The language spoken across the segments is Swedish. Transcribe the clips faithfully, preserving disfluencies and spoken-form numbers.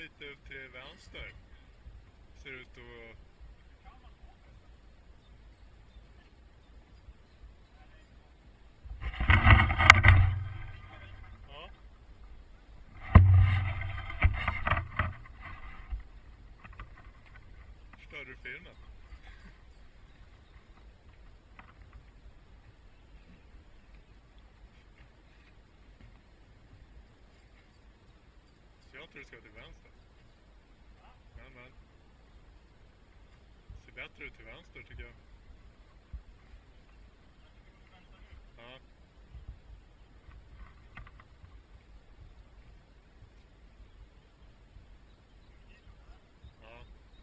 lite upp till vänster. Ser ut att... Ja. Förstörde du filmen? Så jag tror du ska till vänster. Men, men. Ser bättre ut till vänster tycker jag. Ja. Ja.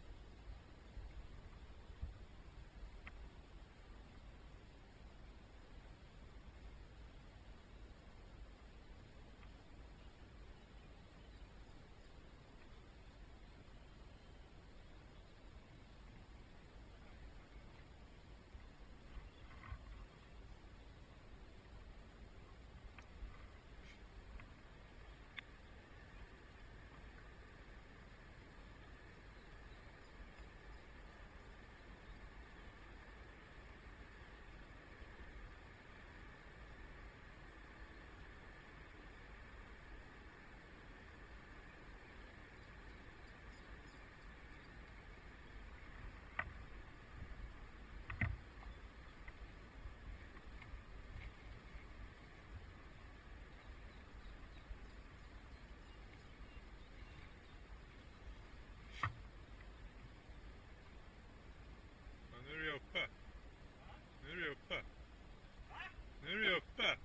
Nu är du uppe. Nu är du uppe. Nu är du uppe.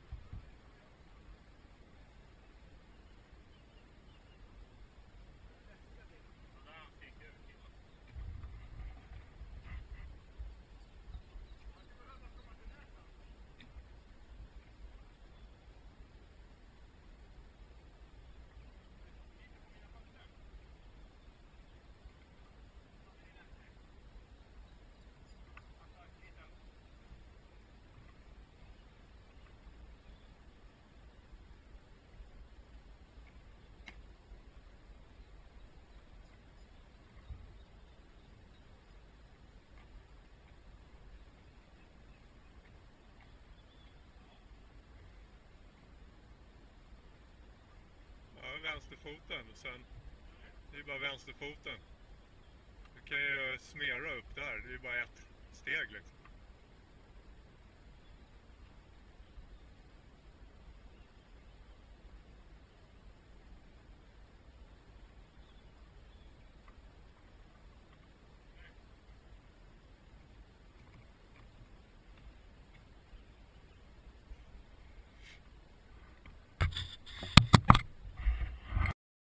Vänsterfoten och sen det är bara vänsterfoten. Du kan ju smera upp där, det är bara ett steg liksom.